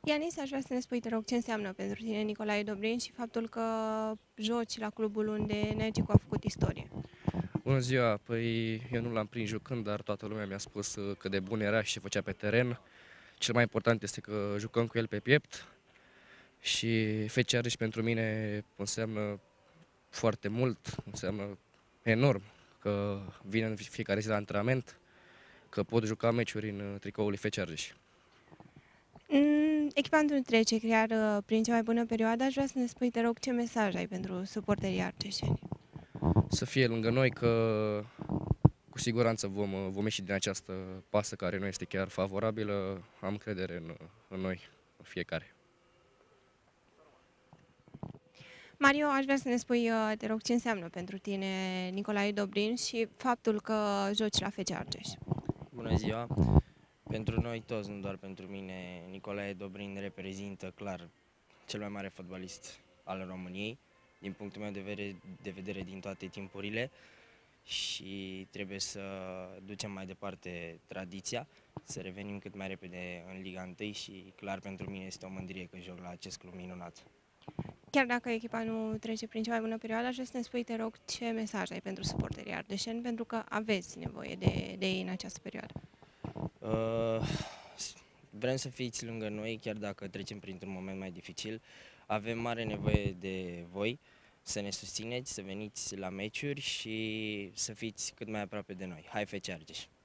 Ianis, aș vrea să ne spui, te rog, ce înseamnă pentru tine Nicolae Dobrin și faptul că joci la clubul unde Neagicu a făcut istorie. Bună ziua! Păi eu nu l-am prins jucând, dar toată lumea mi-a spus cât de bun era și ce făcea pe teren. Cel mai important este că jucăm cu el pe piept și FC Argeș pentru mine înseamnă foarte mult, înseamnă enorm că vine în fiecare zi la antrenament, că pot juca meciuri în tricoul FC Argeș. Echipa nu trece chiar prin cea mai bună perioadă. Aș vrea să ne spui, te rog, ce mesaj ai pentru suporterii argeșeni. Să fie lângă noi, că cu siguranță vom ieși din această pasă care nu este chiar favorabilă. Am încredere în noi, în fiecare. Mario, aș vrea să ne spui, te rog, ce înseamnă pentru tine Nicolae Dobrin și faptul că joci la FC Argeș. Bună ziua! Pentru noi toți, nu doar pentru mine, Nicolae Dobrin reprezintă clar cel mai mare fotbalist al României, din punctul meu de vedere din toate timpurile, și trebuie să ducem mai departe tradiția, să revenim cât mai repede în Liga 1 și clar pentru mine este o mândrie că joc la acest club minunat. Chiar dacă echipa nu trece prin cea mai bună perioadă, aș vrea să ne spui, te rog, ce mesaj ai pentru suporterii ardeșeni, pentru că aveți nevoie de ei în această perioadă. Vrem să fiți lângă noi, chiar dacă trecem printr-un moment mai dificil. Avem mare nevoie de voi, să ne susțineți, să veniți la meciuri și să fiți cât mai aproape de noi. Hai FC Argeș!